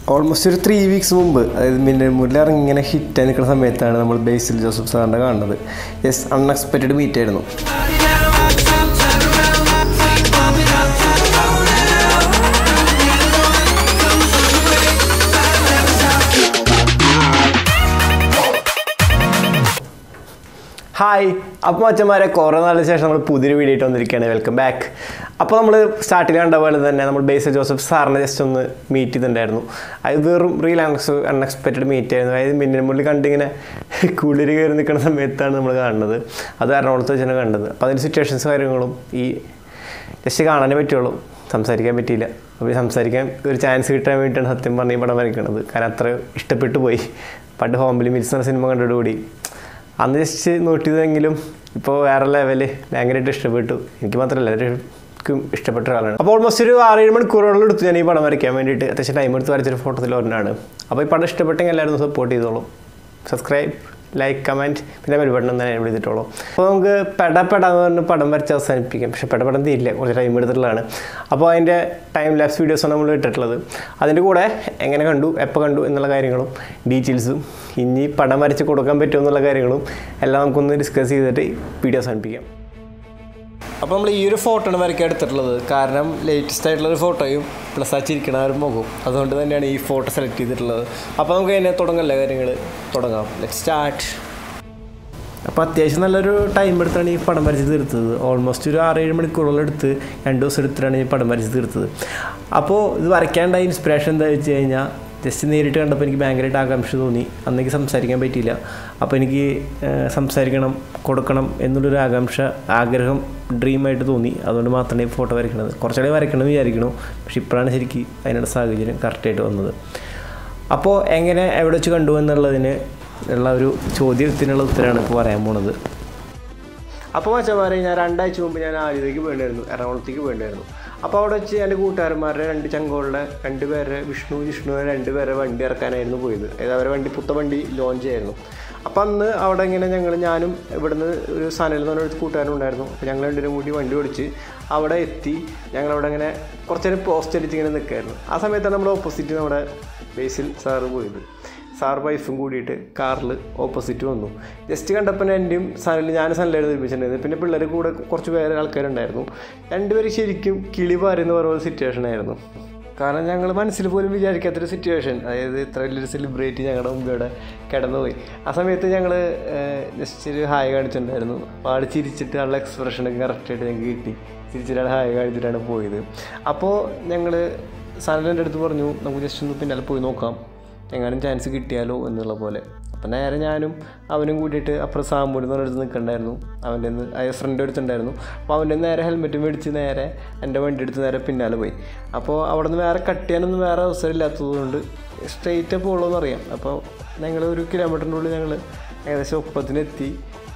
Almost ഒരു 3 weeks മുമ്പ്, അതായത് മിന്നൽ ഇറങ്ങി ഇങ്ങനെ ഹിറ്റായി നിൽക്കുന്ന സമയത്താണ് നമ്മൾ ബേസിൽ ജോസഫ് സാറിനെ കാണുന്നത്. യെസ്, അൺഎക്സ്പെക്റ്റഡ് മീറ്റ് ആയിരുന്നു. ഹായ്, അപ്പോൾ അച്ഛന്മാരെ കുറേ നാളിന് ശേഷം നമ്മൾ പുതിയൊരു വീഡിയോ ആയിട്ട് വന്നിരിക്കുകയാണ്. Welcome back. അപ്പോൾ നമ്മൾ സ്റ്റാർട്ടിൽ കണ്ട പോലെ തന്നെ നമ്മൾ ബേസിൽ ജോസഫ് സാറിനെ ജസ്റ്റ് ഒന്ന് മീറ്റ് ചെയ്തിട്ടുണ്ടായിരുന്നു. അത് വെറും റിയൽ അൺഎക്സ്പെക്റ്റഡ് മീറ്റ് ആയിരുന്നു. അതായത് മിന്നൽ കണ്ടിങ്ങനെ കുളിര് കയറി നിൽക്കുന്ന സമയത്താണ് നമ്മൾ കാണുന്നത്. അത് എറണാകുളത്ത് വെച്ചാണ് കണ്ടത്. അപ്പോൾ അതിൻ്റെ സിറ്റുവേഷൻസ് കാര്യങ്ങളും ഈ ജസ്റ്റ് കാണാനേ പറ്റുള്ളൂ, സംസാരിക്കാൻ പറ്റിയില്ല. അപ്പോൾ സംസാരിക്കാൻ ഒരു ചാൻസ് കിട്ടാൻ വേണ്ടിയിട്ടാണ് സത്യം പറഞ്ഞ് ഈ പടം വരയ്ക്കുന്നത്. കാരണം അത്ര ഇഷ്ടപ്പെട്ടു പോയി. പണ്ട് ഹോംലി മിൽസ് എന്ന സിനിമ കണ്ടതോടുകൂടി അന്ന് ജസ്റ്റ് നോട്ട് ചെയ്തെങ്കിലും ഇപ്പോൾ വേറെ ലെവല് ഭയങ്കരമായിട്ട് ഇഷ്ടപ്പെട്ടു. എനിക്ക് മാത്രമല്ല എല്ലാവർക്കും ഇഷ്ടപ്പെട്ട ഒരാളാണ്. അപ്പോൾ ഓൾമോസ്റ്റ് ഒരു 6-7 മണിക്കൂറോളം എടുത്തു ഞാൻ ഈ പടം വരയ്ക്കാൻ വേണ്ടിയിട്ട്. അത്യാവശ്യം ടൈം എടുത്ത് വരച്ചൊരു ഫോട്ടോത്തിൽ ഒരെണ്ണമാണ്. അപ്പോൾ ഈ പടം ഇഷ്ടപ്പെട്ടെങ്കിൽ എല്ലാവരും സപ്പോർട്ട് ചെയ്തോളൂ. സബ്സ്ക്രൈബ്, ലൈക്ക്, കമൻറ്റ്, പിന്നെ ബെൽ ബട്ടൺ തന്നെ വിളിച്ചിട്ടുള്ളൂ. അപ്പോൾ നമുക്ക് പെടാന്ന് പറഞ്ഞ് പടം വരച്ച് അവസാനിപ്പിക്കാം. പക്ഷേ പെടം തീരില്ല, കുറച്ച് ടൈം എടുത്തിട്ടുള്ളതാണ്. അപ്പോൾ അതിൻ്റെ ടൈം ലാപ്സ് വീഡിയോസാണ് നമ്മൾ ഇട്ടിട്ടുള്ളത്. അതിൻ്റെ കൂടെ എങ്ങനെ കണ്ടു, എപ്പോൾ കണ്ടു എന്നുള്ള കാര്യങ്ങളും ഡീറ്റെയിൽസും ഇനി പടം വരച്ച് കൊടുക്കാൻ പറ്റുമോ എന്നുള്ള കാര്യങ്ങളും എല്ലാം നമുക്കൊന്ന് ഡിസ്കസ് ചെയ്തിട്ട് വീഡിയോ അവസാനിപ്പിക്കാം. അപ്പോൾ നമ്മൾ ഈ ഒരു ഫോട്ടോയാണ് വരയ്ക്കാൻ എടുത്തിട്ടുള്ളത്. കാരണം ലേറ്റസ്റ്റ് ആയിട്ടുള്ളൊരു ഫോട്ടോയും പ്ലസ് ആ ചിരിക്കണ ഒരു മുഖവും, അതുകൊണ്ട് തന്നെയാണ് ഈ ഫോട്ടോ സെലക്ട് ചെയ്തിട്ടുള്ളത്. അപ്പോൾ നമുക്ക് അതിനെ തുടങ്ങല്ലേ കാര്യങ്ങൾ തുടങ്ങാം. Let's start. അപ്പോൾ അത്യാവശ്യം നല്ലൊരു ടൈം എടുത്താണ് ഈ പടം വരച്ച് തീർത്തത്. ഓൾമോസ്റ്റ് ഒരു 6-7 മണിക്കൂറോളം എടുത്ത് 2 ദിവസം എടുത്തിട്ടാണ് ഈ പടം വരച്ച് തീർത്തത്. അപ്പോൾ ഇത് വരയ്ക്കാണ്ടായ ഇൻസ്പിറേഷൻ എന്താ വെച്ച് കഴിഞ്ഞാൽ, ജസ്റ്റ് നേരിട്ട് കണ്ടപ്പോൾ എനിക്ക് ഭയങ്കരമായിട്ട് ആകാംക്ഷ തോന്നി. അന്നേക്ക് സംസാരിക്കാൻ പറ്റിയില്ല. അപ്പോൾ എനിക്ക് സംസാരിക്കണം, കൊടുക്കണം എന്നുള്ളൊരു ആഗ്രഹം ഡ്രീമായിട്ട് തോന്നി. അതുകൊണ്ട് മാത്രമേ ഫോട്ടോ വരയ്ക്കണത്. കുറച്ചുകൂടെ വരയ്ക്കണം വിചാരിക്കണു, പക്ഷെ ഇപ്പോഴാണ് ശരിക്കും അതിനുള്ള സാഹചര്യം കറക്റ്റായിട്ട് വന്നത്. അപ്പോൾ എങ്ങനെ എവിടെ വെച്ച് കണ്ടു എന്നുള്ളതിന് ഉള്ള ഒരു ചോദ്യത്തിനുള്ള ഉത്തരമാണ് ഇപ്പോൾ പറയാൻ പോണത്. അപ്പോൾ മച്ചന്മാരെ, ഞാൻ 2 ആഴ്ച മുമ്പ് ഞാൻ ആലുവയ്ക്ക് പോയിട്ടുണ്ടായിരുന്നു, എറണാകുളത്തേക്ക് പോയിട്ടുണ്ടായിരുന്നു. അപ്പോൾ അവിടെ വെച്ച് എൻ്റെ കൂട്ടുകാരന്മാരുടെ 2 ചങ്കോളുടെ 2 പേരെ ജിഷ്ണുവിനെ 2 പേരെ വണ്ടി ഇറക്കാനായിരുന്നു പോയത്. അതായത് അവരെ പുത്ത വണ്ടി ലോഞ്ച് ആയിരുന്നു. അപ്പോൾ അന്ന് അവിടെ ഇങ്ങനെ ഞാനും ഇവിടുന്ന് ഒരു സനൽ എന്ന് പറഞ്ഞൊരു കൂട്ടുകാരനുണ്ടായിരുന്നു. അപ്പോൾ ഞങ്ങൾ 2 കൂടി വണ്ടി ഓടിച്ച് അവിടെ എത്തി. ഞങ്ങളവിടെ ഇങ്ങനെ കുറച്ച് നേരം പോസ്റ്റ് അടിച്ച് ഇങ്ങനെ നിൽക്കായിരുന്നു. ആ സമയത്താണ് നമ്മുടെ ഓപ്പോസിറ്റ് നമ്മുടെ ബേസിൽ സാറ് പോയത്. സാർ വൈഫും കൂടിയിട്ട് കാറിൽ ഓപ്പോസിറ്റ് വന്നു. ജസ്റ്റ് കണ്ടപ്പോൾ ഞാനും സനലായിരുന്നു നിർമ്മിച്ചിട്ടുണ്ടായിരുന്നു. പിന്നെ പിള്ളേർ കൂടെ കുറച്ച് വേറെ ആൾക്കാരുണ്ടായിരുന്നു. 2 പേര് ശരിക്കും കിളി പാരെന്ന് പറയുന്ന സിറ്റുവേഷൻ ആയിരുന്നു. കാരണം ഞങ്ങൾ മനസ്സിൽ പോലും വിചാരിക്കാത്തൊരു സിറ്റുവേഷൻ. അതായത് ഇത്ര വലിയൊരു സെലിബ്രിറ്റി ഞങ്ങളുടെ മുമ്പിലൂടെ കിടന്നുപോയി. ആ സമയത്ത് ഞങ്ങൾ ജസ്റ്റ് ഒരു ഹായ് കാണിച്ചിട്ടുണ്ടായിരുന്നു. അപ്പോൾ ആൾ ചിരിച്ചിട്ട് ആളുടെ എക്സ്പ്രഷനൊക്കെ കറക്റ്റായിട്ട് ഞങ്ങൾക്ക് കിട്ടി. ചിരിച്ചിട്ട് ഹായ് കാണിച്ചിട്ടാണ് പോയത്. അപ്പോൾ ഞങ്ങൾ സനലിൻ്റെ അടുത്ത് പറഞ്ഞു, നമുക്ക് ജസ്റ്റ് ഒന്ന് പിന്നാലെ പോയി നോക്കാം, എങ്ങാനും ചാൻസ് കിട്ടിയാലോ എന്നുള്ള പോലെ. അപ്പം നേരെ ഞാനും അവനും കൂടിയിട്ട് അപ്പുറം സാമ്പൂരി എന്ന് പറഞ്ഞെടുത്ത് നിൽക്കണ്ടായിരുന്നു. അവൻ്റെ ഫ്രണ്ട് എടുത്തിട്ടുണ്ടായിരുന്നു. അപ്പോൾ അവൻ്റെ നേരെ ഹെൽമെറ്റ് മേടിച്ച് നേരെ എൻ്റെ വണ്ടി എടുത്ത് നേരെ പിന്നാലെ പോയി. അപ്പോൾ അവിടെ നിന്ന് വേറെ കട്ട് ചെയ്യാനൊന്നും വേറെ അവസരം ഇല്ലാത്തതുകൊണ്ട് സ്ട്രെയിറ്റ് പോകുള്ളൂ അറിയാം. അപ്പോൾ ഞങ്ങൾ 1 കിലോമീറ്ററിൻ്റെ ഉള്ളിൽ ഞങ്ങൾ ഏകദേശം ഒപ്പത്തിനെത്തി.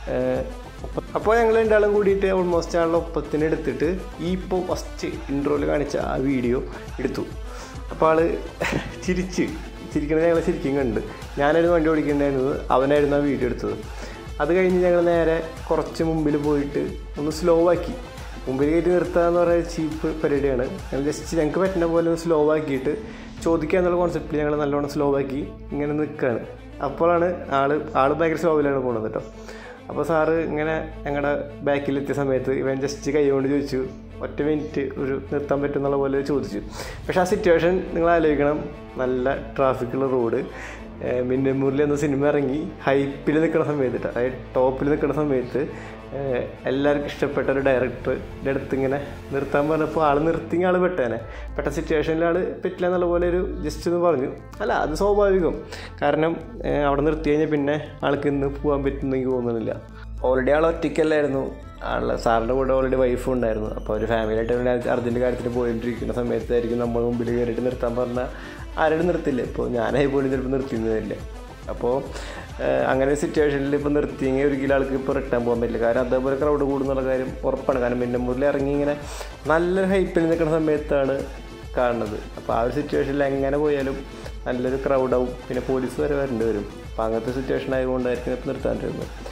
അപ്പോൾ ഞങ്ങൾ 2 ആളും കൂടിയിട്ട് ഓൾമോസ്റ്റ് ആളുടെ ഒപ്പത്തിന് എടുത്തിട്ട് ഈ ഇപ്പോൾ ഫസ്റ്റ് ഇൻട്രോയിൽ കാണിച്ച ആ വീഡിയോ എടുത്തു. അപ്പോൾ ആൾ ചിരിക്കണത് ഞങ്ങൾ ശരിക്കും കണ്ട്. ഞാനായിരുന്നു വണ്ടി ഓടിക്കേണ്ടായിരുന്നത്, അവനായിരുന്നു ആ വീഡിയോ എടുത്തത്. അത് കഴിഞ്ഞ് ഞങ്ങൾ നേരെ കുറച്ച് മുമ്പിൽ പോയിട്ട് ഒന്ന് സ്ലോ ആക്കി. മുമ്പിൽ കയറ്റി നിർത്തുക എന്ന് പറയുന്നത് ചീപ്പ് പരിപാടിയാണ്. ഞങ്ങൾ ജസ്റ്റ് ഞങ്ങൾക്ക് പറ്റുന്ന പോലെ ഒന്ന് സ്ലോ ആക്കിയിട്ട് ചോദിക്കുക എന്നുള്ള കോൺസെപ്റ്റിൽ ഞങ്ങൾ നല്ലോണം സ്ലോ ആക്കി ഇങ്ങനെ നിൽക്കുകയാണ്. അപ്പോഴാണ് ആൾ ഭയങ്കര സ്ലോവിലാണ് പോകുന്നത് കേട്ടോ. അപ്പോൾ സാറ് ഇങ്ങനെ ഞങ്ങളുടെ ബാക്കിലെത്തിയ സമയത്ത് ഇവൻ ജസ്റ്റ് കൈ കൊണ്ട് ചോദിച്ചു, 1 മിനിറ്റ് ഒരു നിർത്താൻ പറ്റുന്നുള്ള പോലെ ചോദിച്ചു. പക്ഷേ ആ സിറ്റുവേഷൻ നിങ്ങൾ ആലോചിക്കണം. നല്ല ട്രാഫിക്കുള്ള റോഡ്, മിന്നൽ എന്ന സിനിമ ഇറങ്ങി ഹൈപ്പിൽ നിൽക്കുന്ന സമയത്ത്, അതായത് ടോപ്പിൽ നിൽക്കുന്ന സമയത്ത് എല്ലാവർക്കും ഇഷ്ടപ്പെട്ട ഒരു ഡയറക്ടറുടെ അടുത്ത് ഇങ്ങനെ നിർത്താൻ പറഞ്ഞപ്പോൾ ആൾ നിർത്തിങ്ങ ആൾ പെട്ട സിറ്റുവേഷനിൽ ആൾ പറ്റില്ല എന്നുള്ള പോലെ ഒരു ജസ്റ്റ് ഒന്ന് പറഞ്ഞു. അല്ല, അത് സ്വാഭാവികം. കാരണം അവിടെ നിർത്തി കഴിഞ്ഞാൽ പിന്നെ ആൾക്ക് ഇന്ന് പോകാൻ പറ്റുന്നെങ്കിൽ തോന്നുന്നില്ല. ഓൾറെഡി ആൾ ഒറ്റയ്ക്കല്ലായിരുന്നു, സാറിൻ്റെ കൂടെ ഓൾറെഡി വൈഫും ഉണ്ടായിരുന്നു. അപ്പോൾ ഒരു ഫാമിലിയായിട്ട് അർജൻറ്റ് കാര്യത്തിന് പോയിട്ടിരിക്കുന്ന സമയത്തായിരിക്കും നമ്മൾ മുമ്പിൽ കയറിയിട്ട് നിർത്താൻ പറഞ്ഞാൽ ആരോടും നിർത്തില്ല. ഇപ്പോൾ ഞാനായി പോലും ചിലപ്പോൾ നിർത്തിയിരുന്നില്ല. അപ്പോൾ അങ്ങനെ ഒരു സിറ്റുവേഷനിൽ ഇപ്പോൾ നിർത്തിയെങ്കിൽ ഒരിക്കലും ആൾക്ക് ഇപ്പോൾ റിട്ടേൺ പോകാൻ പറ്റില്ല. കാരണം അതേപോലെ ക്രൗഡ് കൂടുന്നുള്ള കാര്യം ഉറപ്പാണ്. കാരണം മിന്നൽ ഇറങ്ങി ഇങ്ങനെ നല്ലൊരു ഹൈപ്പിൽ നിൽക്കുന്ന സമയത്താണ് കാണുന്നത്. അപ്പോൾ ആ ഒരു സിറ്റുവേഷനിൽ എങ്ങനെ പോയാലും നല്ലൊരു ക്രൗഡാവും. പിന്നെ പോലീസ് വരെ വരേണ്ടി വരും. അപ്പോൾ അങ്ങനത്തെ സിറ്റുവേഷൻ ആയതുകൊണ്ടായിരിക്കും ഇപ്പോൾ നിർത്താണ്ടിരുന്നത്.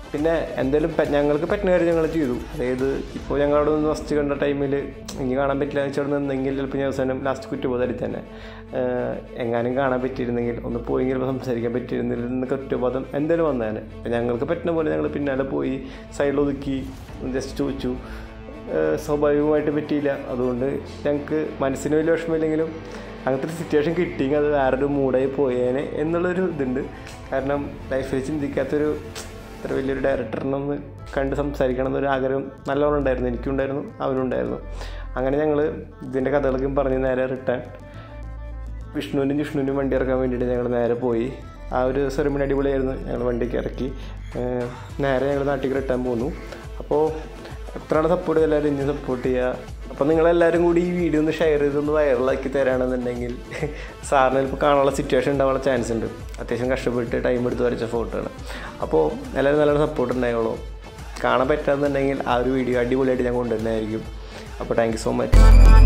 പിന്നെ എന്തെങ്കിലും ഞങ്ങൾക്ക് പറ്റുന്ന കാര്യം ഞങ്ങൾ ചെയ്തു. അതായത് ഇപ്പോൾ ഞങ്ങളവിടെ നിന്ന് ഫസ്റ്റ് കണ്ട ടൈമിൽ ഇനി കാണാൻ പറ്റില്ല എന്ന് വെച്ചാൽ നിന്നെങ്കിൽ ചിലപ്പോൾ അവസാനം ലാസ്റ്റ് കുറ്റബോധത്തിൽ തന്നെ എങ്ങാനും കാണാൻ പറ്റിയിരുന്നെങ്കിൽ ഒന്ന് പോയെങ്കിൽ ചിലപ്പോൾ സംസാരിക്കാൻ പറ്റിയിരുന്നില്ല എന്നൊക്കെ കുറ്റബോധം എന്തായാലും വന്നേനെ. അപ്പം ഞങ്ങൾക്ക് പറ്റുന്ന പോലെ ഞങ്ങൾ പിന്നാലെ പോയി സൈഡിൽ ഒതുക്കി ജസ്റ്റ് ചോദിച്ചു. സ്വാഭാവികമായിട്ട് പറ്റിയില്ല. അതുകൊണ്ട് ഞങ്ങൾക്ക് മനസ്സിന് വലിയ വിഷമമില്ലെങ്കിലും അങ്ങനത്തെ ഒരു സിറ്റുവേഷൻ കിട്ടിയെങ്കിൽ അത് വേറൊരു മൂഡായി പോയേനെ എന്നുള്ളൊരു ഇതുണ്ട്. കാരണം ലൈഫിൽ ചിന്തിക്കാത്തൊരു അത്ര വലിയൊരു ഡയറക്ടറിനൊന്ന് കണ്ട് സംസാരിക്കണം എന്നൊരു ആഗ്രഹം നല്ലോണം ഉണ്ടായിരുന്നു. എനിക്കുണ്ടായിരുന്നു, അവനുണ്ടായിരുന്നു. അങ്ങനെ ഞങ്ങൾ ഇതിൻ്റെ കഥകളൊക്കെ പറഞ്ഞ് നേരെ റിട്ടേൺ ജിഷ്ണുവിനും വണ്ടി ഇറക്കാൻ വേണ്ടിയിട്ട് ഞങ്ങൾ നേരെ പോയി. ആ ഒരു സെറിമണി അടിപൊളിയായിരുന്നു. ഞങ്ങൾ വണ്ടിക്ക് ഇറക്കി നേരെ ഞങ്ങൾ നാട്ടിലേക്ക് റിട്ടേൺ പോന്നു. അപ്പോൾ എത്രയാണ് സപ്പോർട്ട് എല്ലാവരും ഇനി സപ്പോർട്ട് ചെയ്യുക. അപ്പോൾ നിങ്ങളെല്ലാവരും കൂടി ഈ വീഡിയോ ഒന്ന് ഷെയർ ചെയ്തൊന്ന് വൈറലാക്കി തരാണെന്നുണ്ടെങ്കിൽ സാറിന് ഇപ്പോൾ കാണാനുള്ള സിറ്റുവേഷൻ ഉണ്ടാവാനുള്ള ചാൻസ് ഉണ്ട്. അത്യാവശ്യം കഷ്ടപ്പെട്ട് ടൈം എടുത്ത് വരച്ച ഫോട്ടോ ആണ്. അപ്പോൾ എല്ലാവരും നല്ലൊരു സപ്പോർട്ട് ഉണ്ടായുള്ളൂ. കാണാൻ പറ്റാമെന്നുണ്ടെങ്കിൽ ആ ഒരു വീഡിയോ അടിപൊളിയായിട്ട് ഞാൻ കൊണ്ടുവരുന്നതായിരിക്കും. അപ്പോൾ താങ്ക് യു സോ മച്ച്.